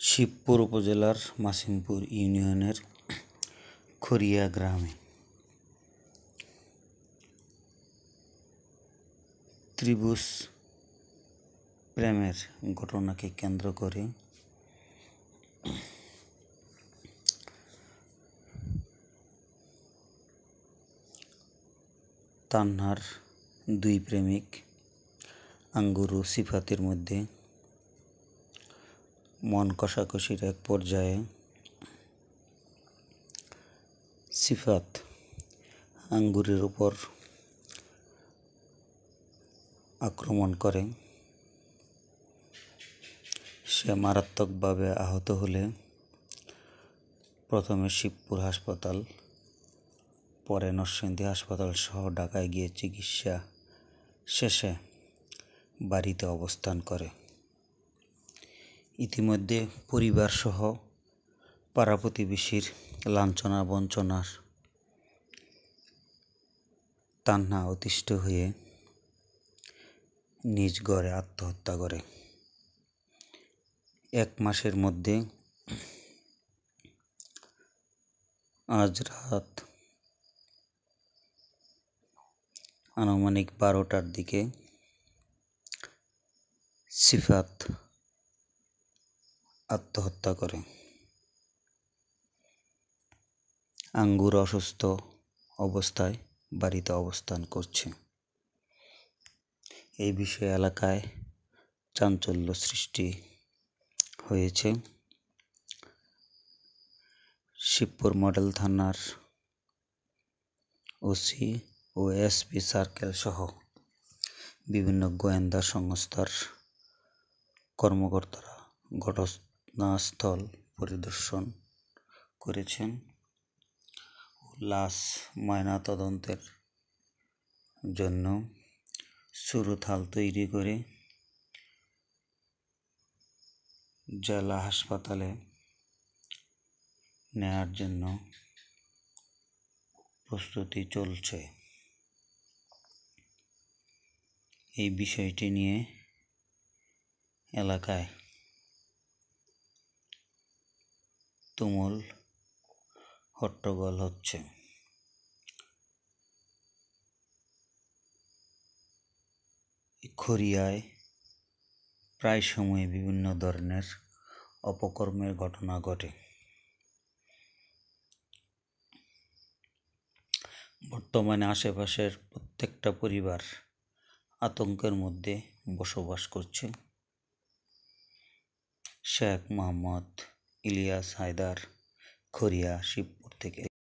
শিবপুর উপজেলার মাসিমপুর ইউনিয়নের খড়িয়া গ্রামে ত্রিভুজ প্রেমের ঘটনাকে কেন্দ্র করে তান্হার দুই প্রেমিক আঙ্গুর ও সিফাতের মধ্যে মন কষাকষির এক পর্যায়ে সিফাত আঙ্গুরের উপর আক্রমণ করে। সে মারাত্মকভাবে আহত হলে প্রথমে শিবপুর হাসপাতাল, পরে নরসিংদী হাসপাতাল সহ ঢাকায় গিয়ে চিকিৎসা শেষে বাড়িতে অবস্থান করে। ইতিমধ্যে পরিবারসহ পাড়া প্রতিবেশীর লাঞ্ছনা বঞ্চনার তান্হা অতিষ্ঠ হয়ে নিজ ঘরে আত্মহত্যা করে। 1 মাসের মধ্যে আজ রাত আনুমানিক 12টার দিকে সিফাত আত্মহত্যা করে। আঙ্গুর অসুস্থ অবস্থায় বাড়িতে অবস্থান করছে। এই বিষয়ে এলাকায় চাঞ্চল্য সৃষ্টি হয়েছে। শিবপুর মডেল থানার ওসি ও এসপি সার্কেল সহ বিভিন্ন গোয়েন্দা সংস্থার কর্মকর্তারা ঘটনাস্থল পরিদর্শন করেছেন। লাশ ময়নাতদন্তের জন্য সুরতহাল তৈরি করে জেলা হাসপাতালে নেয়ার জন্য প্রস্তুতি চলছে। এই বিষয়টি নিয়ে এলাকায় তুমুল হট্টগোল হচ্ছে। খড়িয়ায় প্রায় সময় বিভিন্ন ধরনের অপকর্মের ঘটনা ঘটে। বর্তমানে আশেপাশের প্রত্যেকটা পরিবার আতঙ্কের মধ্যে বসবাস করছে। শেখ মোহাম্মদ ইলিয়াস হায়দার, খড়িয়া, শিবপুর থেকে।